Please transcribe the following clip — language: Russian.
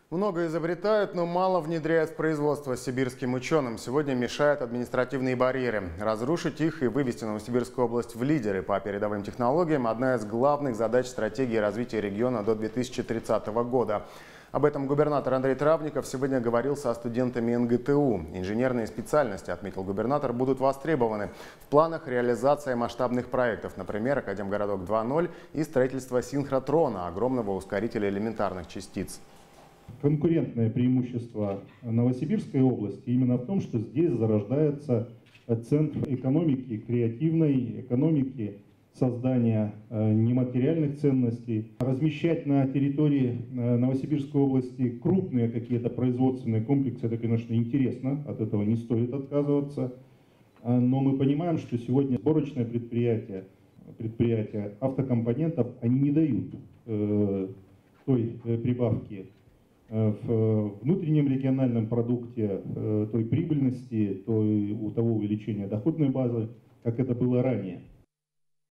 Много изобретают, но мало внедряют в производство сибирским ученым. Сегодня мешают административные барьеры. Разрушить их и вывести Новосибирскую область в лидеры по передовым технологиям – одна из главных задач стратегии развития региона до 2030 года. Об этом губернатор Андрей Травников сегодня говорил со студентами НГТУ. Инженерные специальности, отметил губернатор, будут востребованы. В планах реализация масштабных проектов, например, Академгородок 2.0 и строительство синхротрона, огромного ускорителя элементарных частиц. Конкурентное преимущество Новосибирской области именно в том, что здесь зарождается центр экономики, креативной экономики, создания нематериальных ценностей. Размещать на территории Новосибирской области крупные какие-то производственные комплексы, это, конечно, интересно, от этого не стоит отказываться. Но мы понимаем, что сегодня сборочные предприятия автокомпонентов, они не дают той прибавки в внутреннем региональном продукте, той прибыльности, того увеличения доходной базы, как это было ранее.